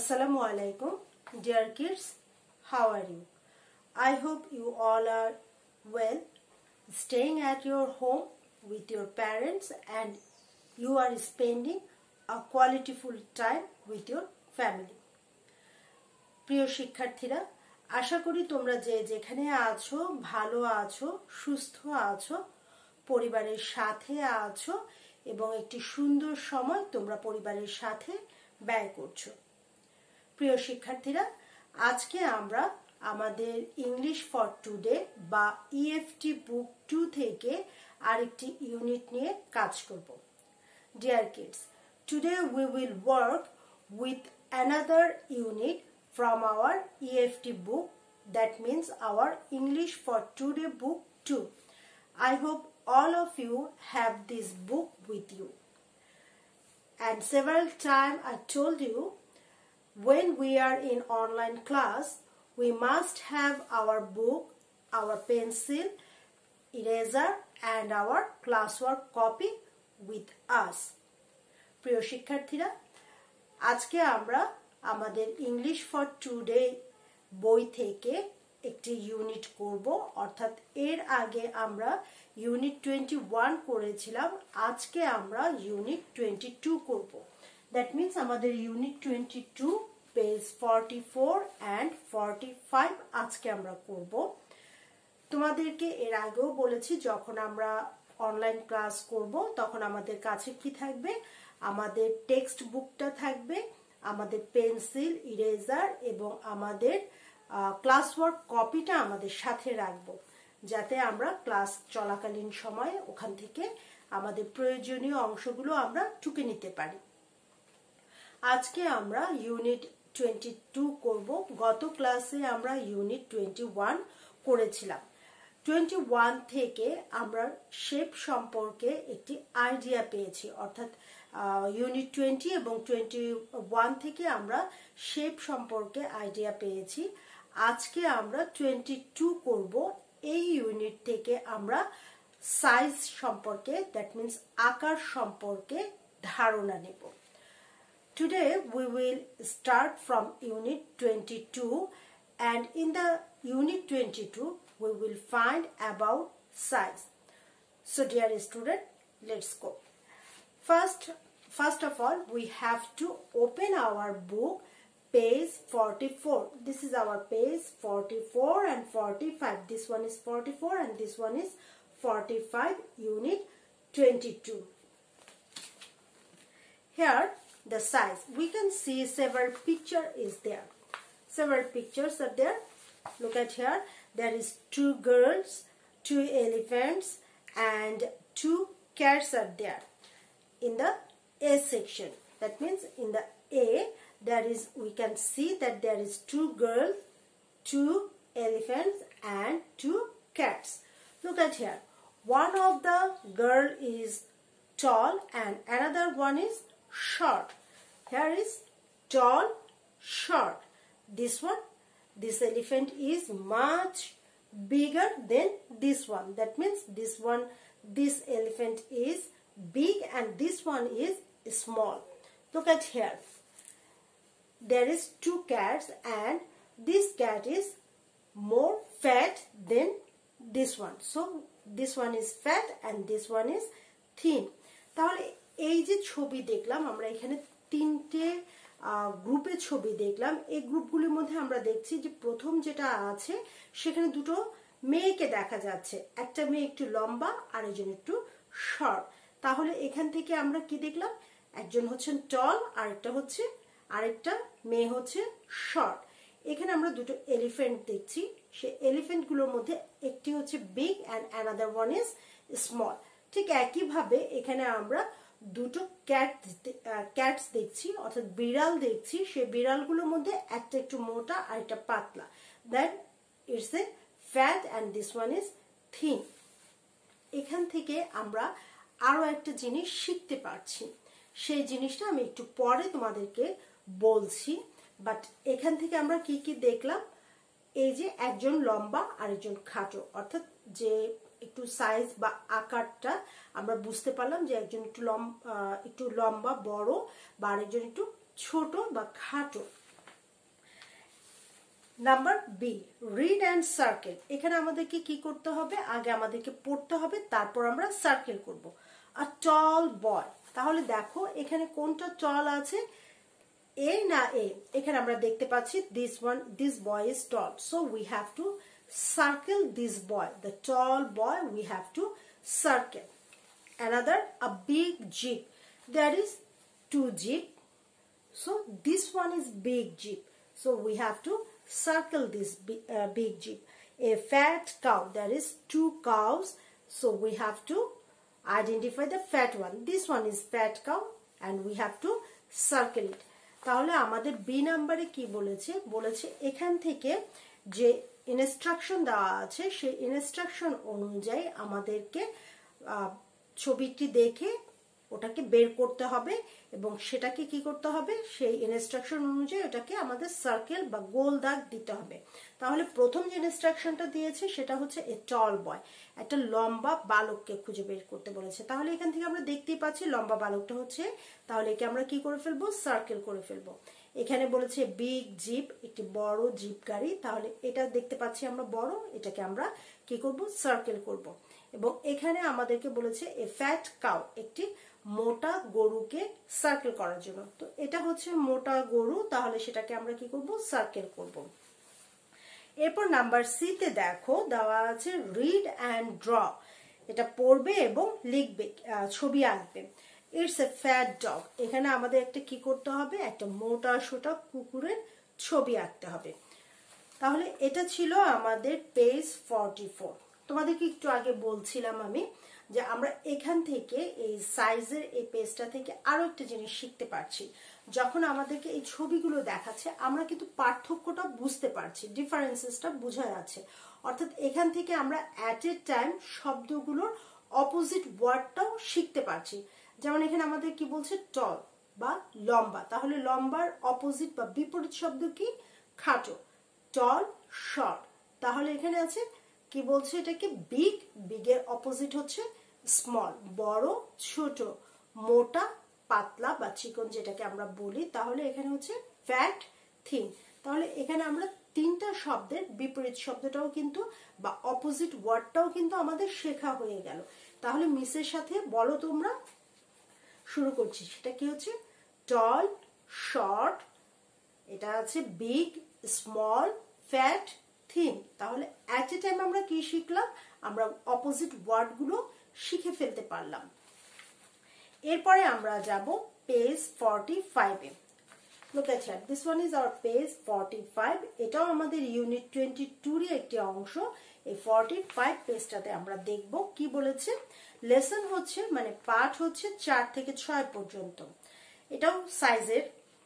Assalamu alaikum, dear kids. How are you? I hope you all are well, staying at your home with your parents and you are spending a qualityful time with your family. প্রিয় শিক্ষার্থীরা, আশা করি তোমরা যে যেখানে আছো ভালো আছো, সুস্থ আছো, পরিবারের সাথে আছো এবং একটি সুন্দর সময় তোমরা পরিবারের সাথে ব্যয় করছো। প্রিয় শিক্ষার্থীরা, আজকে আমরা আমাদের ইংলিশ ফর টুডে বা ইএফটি বুক 2 থেকে আরেকটি ইউনিট নিয়ে কাজ করব। Dear kids, today we will work with another unit from our EFT book, that means our English for Today book 2. I hope all of you have this book with you. And several times I told you, when we are in online class, we must have our book, our pencil, eraser and our classwork copy with us. প্রিয় শিক্ষার্থীরা, আজকে আমরা আমাদের English for today বই থেকে একটি unit করব, অর্থাৎ এর আগে আমরা ইউনিট 21 করেছিলাম, আজকে আমরা ইউনিট 22 করব। দ্যাট মিন্স আমাদের ইউনিট 22 পেজ 44 and 45 আজকে আমরা করব। তোমাদেরকে এর আগেও বলেছি, যখন আমরা অনলাইন ক্লাস করব তখন আমাদের কাছে কি থাকবে, আমাদের টেক্সট বুকটা থাকবে, আমাদের পেন্সিল, ইরেজার এবং আমাদের ক্লাস ওয়ার্ক কপিটা আমাদের সাথে রাখবো, যাতে আমরা ক্লাস চলাকালীন সময়ে ওখান থেকে আমাদের প্রয়োজনীয় অংশগুলো আমরা টুকে নিতে পারি। আজকে আমরা ইউনিট 22 করব। গত ক্লাসে আমরা ইউনিট 21 করেছিলাম। 21 থেকে আমরা শেপ সম্পর্কে একটি আইডিয়া পেয়েছি, অর্থাৎ ইউনিট 20 এবং 21 থেকে আমরা শেপ সম্পর্কে আইডিয়া পেয়েছি। আজকে আমরা 22 করব। এই ইউনিট থেকে আমরা সাইজ সম্পর্কে, দ্যাট মিন্স আকার সম্পর্কে ধারণা নেব। Today we will start from unit 22, and in the unit 22 we will find about size. So dear student, let's go. First of all, we have to open our book, page 44. This is our page 44 and 45. This one is 44 and this one is 45, unit 22. Here the size, we can see several picture is there. Several pictures are there. Look at here. There is 2 girls, 2 elephants and 2 cats are there. In the A section, that means in the A, there is, we can see that there is 2 girls, 2 elephants and 2 cats. Look at here. One of the girl is tall and another one is short. Here is tall, short. This elephant is much bigger than this one. That means this elephant is big and this one is small. Look at here. There is 2 cats and this cat is more fat than this one. So this one is fat and this one is thin. তাহলে এই যে ছবি দেখলাম আমরা, এখানে 3টে গ্রুপে ছবি দেখলাম। এই গ্রুপগুলোর মধ্যে আমরা দেখছি যে প্রথম যেটা আছে সেখানে 2টো মেয়েকে দেখা যাচ্ছে, একটা মেয়ে একটু লম্বা আর একজন একটু শর্ট। তাহলে এখান থেকে আমরা কি দেখলাম, একজন হচ্ছেন টল আর আরেকটা মেয়ে হচ্ছে শর্ট। এখানে আমরা 2টো এলিফ্যান্ট দেখছি, সেই এলিফ্যান্ট গুলোর মধ্যে একটি হচ্ছে big and another one is small. ঠিক একইভাবে এখানে আমরা 2টো ক্যাটস দেখছি, অর্থাৎ বিড়াল দেখছি, সেই বিড়ালগুলোর মধ্যে একটা একটু মোটা আর একটা পাতলা। Then it's a fat and this one is thin. এখান থেকে আমরা আরো একটা জিনিস শিখতে পারছি, সেই জিনিসটা আমি একটু পরে তোমাদেরকে বলছি। বাট এখান থেকে আমরা কি কি দেখলাম, এই যে একজন লম্বা আর একজন খাটো, অর্থাৎ যে একটু সাইজ বা আকারটা আমরা বুঝতে পারলাম যে একজন একটু লম্বা বড় বা আরেকজন একটু ছোট বা খাটো। Number B, read and circle. এখানে আমাদেরকে কি করতে হবে, আগে আমাদেরকে পড়তে হবে, তারপর আমরা সার্কেল করব। আ টল বয়, তাহলে দেখো এখানে কোনটা টল আছে, এ না এ? এখানে আমরা দেখতে পাচ্ছি this boy is tall, so we have to circle this boy, the tall boy, we have to circle. Another, a big jeep, there is two jeep, so this one is big jeep, so we have to circle this big jeep. A fat cow, there is two cows, so we have to identify the fat one. This one is fat cow and we have to circle it. তাহলে আমাদের B নাম্বারে কি বলেছে, বলেছে এখান থেকে যে instruction দেওয়া আছে সেই ইনস্ট্রাকশন অনুযায়ী আমাদেরকে ছবিটি দেখে ওটাকে বের করতে হবে এবং সেটাকে কি করতে হবে, সেই ইনস্ট্রাকশন অনুযায়ী ওটাকে আমাদের সার্কেল বা গোল দাগ দিতে হবে। তাহলে প্রথম যে ইনস্ট্রাকশনটা দিয়েছে সেটা হচ্ছে এ টল বয়, একটা লম্বা বালককে খুঁজে বের করতে বলেছে। তাহলে এখান থেকে আমরা দেখতেই পাচ্ছি লম্বা বালকটা হচ্ছে, তাহলে একে আমরা কি করে ফেলবো, সার্কেল করে ফেলবো। এখানে বলেছে বিগ জিপ, একটি বড় জিপ গাড়ি, তাহলে এটা দেখতে পাচ্ছি আমরা বড়, এটাকে আমরা কি করব, সার্কেল করব। এবং এখানে আমাদেরকে বলেছে এ ফ্যাট কাউ, একটি মোটা গরুকে সার্কেল করার জন্য, তো এটা হচ্ছে মোটা গরু, তাহলে সেটাকে আমরা কি করব, সার্কেল করব। এরপর নাম্বার সি তে দেখো দেওয়া আছে রিড অ্যান্ড ড্র, এটা পড়বে এবং লিখবে, ছবি আঁকবে। ইটস এ ফ্যাট ডগ, এখানে আমাদের একটা কি করতে হবে, একটা মোটা সোটা কুকুরের ছবি আঁকতে হবে। তাহলে এটা ছিল আমাদের পেজ 44। তোমাদেরকে একটু আগে বলছিলাম আমি যে আমরা এখান থেকে এই সাইজের এই পেজটা থেকে আরো একটা জিনিস শিখতে পারছি। যখন আমাদেরকে এই ছবিগুলো দেখাচ্ছে আমরা কিন্তু পার্থক্যটা বুঝতে পারছি, ডিফারেন্সেসটা বোঝা যাচ্ছে। অর্থাৎ এখান থেকে আমরা অ্যাট এ টাইম শব্দগুলোর অপোজিট ওয়ার্ডটাও শিখতে পারছি। যেমন এখানে আমাদের কি বলছে, টল বা লম্বা, তাহলে লম্বার অপোজিট বা বিপরীত শব্দ কি, খাটো। টল, শর্ট, তাহলে এখানে আছে কি বলছে, এটাকে বিগ, বিগের অপোজিট হচ্ছে স্মল, বড়, ছোট, মোটা, পাতলা বা চিকন যেটাকে আমরা বলি, তাহলে এখানে হচ্ছে ফ্যাট, থিন। তাহলে এখানে আমরা তিনটা শব্দের বিপরীত শব্দটাও কিন্তু বা অপোজিট ওয়ার্ডটাও কিন্তু আমাদের শেখা হয়ে গেল। তাহলে মিসের সাথে বলো তোমরা, শুরু করছি, সেটা কি হচ্ছে, টল, শর্ট, এটা আছে বিগ, স্মল, ফ্যাট, থিন। তাহলে অ্যাট এ টাইম আমরা কি শিখলাম, আমরা অপোজিট ওয়ার্ড গুলো শিখে ফেলতে পারলাম। এরপরে আমরা যাব পেজ 45 এ। Look at here, this one is our page 45, এটাও আমাদের ইউনিট 22 এর একটি অংশ। এই 45 পেজটাতে আমরা দেখব কি বলেছে। লেসন হচ্ছে মানে পাঠ হচ্ছে 4 থেকে 6 পর্যন্ত। এটাও সাইজের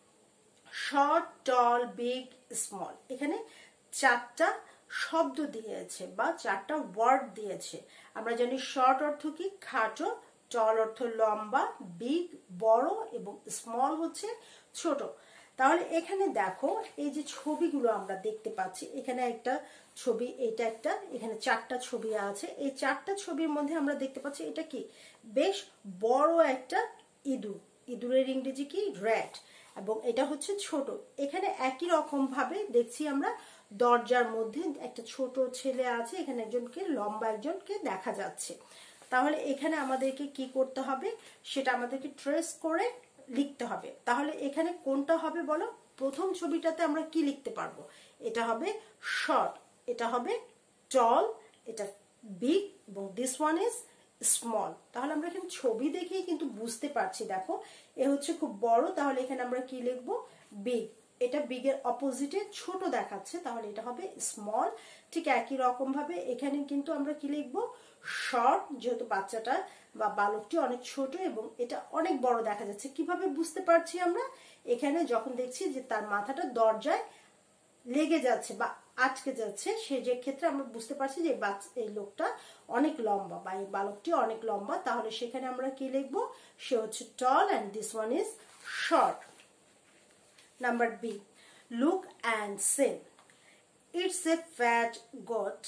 শর্ট, টল, বিগ, স্মল। এখানে 4টা শব্দ দিয়েছে বা 4টা ওয়ার্ড দিয়েছে। আমরা জানি শর্ট অর্থ কি, খাটো, টল অর্থ লম্বা, বিগ বড় এবং স্মল হচ্ছে ছোট। তাহলে এখানে দেখো এই যে ছবিগুলো আমরা দেখতে পাচ্ছি, এখানে একটা ছবি, এটা একটা, এখানে 4টা ছবি আছে। এই 4টা ছবির মধ্যে আমরা দেখতে পাচ্ছি এটা কি, বেশ বড় একটা ইঁদুর, ইঁদুরের ইংরেজি কি, র্যাট, এবং এটা হচ্ছে ছোট। এখানে একই রকম ভাবে দেখছি আমরা দরজার মধ্যে একটা ছোট ছেলে আছে, এখানে একজনকে লম্বা একজনকে দেখা যাচ্ছে। তাহলে এখানে আমাদেরকে কি করতে হবে, সেটা আমাদেরকে ট্রেস করে লিখতে হবে। তাহলে এখানে কোনটা হবে বলো, প্রথম ছবিটাতে আমরা কি লিখতে পারবো, এটা হবে শর্ট, এটা হবে টল, এটা বিগ এবং দিস ওয়ান ইজ স্মল। তাহলে আমরা এখানে ছবি দেখেই কিন্তু বুঝতে পারছি, দেখো এ হচ্ছে খুব বড়, তাহলে এখানে আমরা কি লিখবো, বিগ। এটা বিগের অপোজিটে ছোট দেখাচ্ছে, তাহলে এটা হবে স্মল। ঠিক একই রকম ভাবে এখানে কিন্তু আমরা কি লিখবো, শর্ট, যেহেতু বাচ্চাটা বা বালকটি অনেক ছোট এবং এটা অনেক বড় দেখা যাচ্ছে। কিভাবে বুঝতে পারছি আমরা, এখানে যখন দেখছি যে তার মাথাটা দরজায় লেগে যাচ্ছে বা আটকে যাচ্ছে, সেই যে ক্ষেত্রে আমরা বুঝতে পারছি যে এই লোকটা অনেক লম্বা বা এই বালকটি অনেক লম্বা, তাহলে সেখানে আমরা কি লিখবো, সে হচ্ছে tall and this one is short. Number B, look and say, it's a fat goat,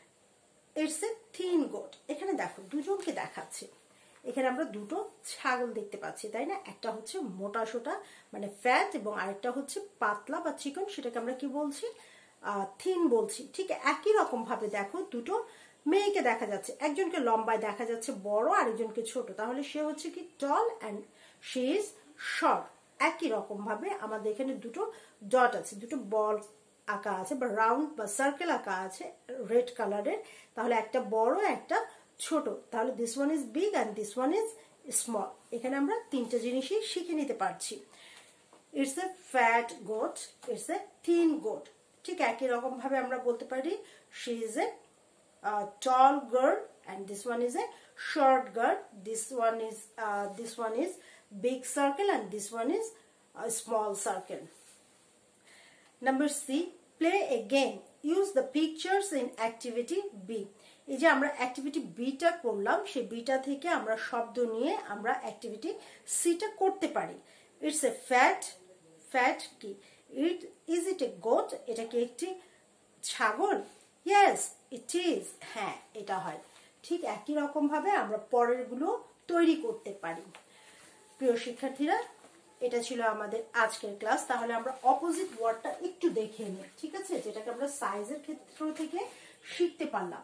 it's a thin goat. এখানে দেখো দুজনকে দেখাচ্ছে, এখানে আমরা দুটো ছাগল দেখতে পাচ্ছি, তাই না? একটা হচ্ছে মোটা সোটা মানে ফ্যাট এবং আরেকটা হচ্ছে পাতলা বা চিকন, সেটাকে আমরা কি বলছি, থিন বলছি, ঠিক একই রকম ভাবে দেখো দুটো মেয়েকে দেখা যাচ্ছে, একজনকে লম্বায় দেখা যাচ্ছে বড়, আরেকজনকে ছোট, তাহলে সে হচ্ছে কি tall and she is short. একই রকম ভাবে আমাদের এখানে দুটো ডট আছে, দুটো বল আঁকা আছে বা রাউন্ড বা সার্কেল আঁকা আছে রেড কালারের, তাহলে একটা বড় একটা ছোট, তাহলে this one is big and this one is small. এখানে আমরা তিনটা জিনিসই শিখে নিতে পারছি। It's a fat goat, it's a thin goat. ঠিক একই রকম ভাবে আমরা বলতে পারি she is a tall girl and this one is a short girl, this one is big circle and this one is a small circle. Number C, play a game, use the pictures in activity B. এই যে আমরা activity beta করলাম, সেই beta থেকে আমরা শব্দ নিয়ে আমরা অ্যাক্টিভিটি সিটা করতে পারি। ইটস এ ফ্যাট, ফ্যাট কি, ইজ ইট এ গোট, এটা কি একটি ছাগল? ইয়েস ইট ইজ, হ্যাঁ এটা হয়। ঠিক একই রকম ভাবে আমরা পরের গুলো তৈরি করতে পারি। প্রিয় শিক্ষার্থীরা, এটা ছিল আমাদের আজকের ক্লাস। তাহলে আমরা অপোজিট ওয়ার্ডটা একটু দেখে নিই, ঠিক আছে, যেটাকে আমরা সাইজের ক্ষেত্র থেকে শিখতে পারলাম।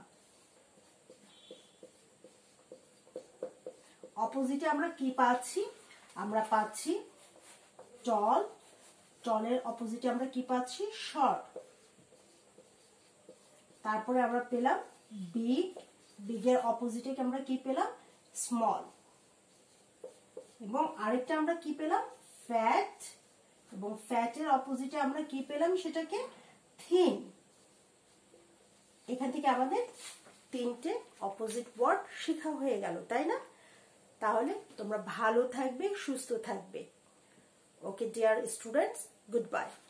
অপোজিটে আমরা কি পাচ্ছি? আমরা পাচ্ছি টল, টলের অপোজিটে আমরা কি পাচ্ছি? শর্ট। তারপরে আমরা পেলাম বিগ, বিগের অপোজিটে আমরা কি পেলাম? স্মল। এবং আরেকটা আমরা কি পেলাম? ফ্যাট, এবং ফ্যাটের অপোজিটে আমরা কি পেলাম? সেটাকে থিন। এখান থেকে আমাদের তিনটে অপোজিট ওয়ার্ড শেখা হয়ে গেল, তাই না? তাহলে তোমরা ভালো থাকবে, সুস্থ থাকবে। Okay dear students, good by.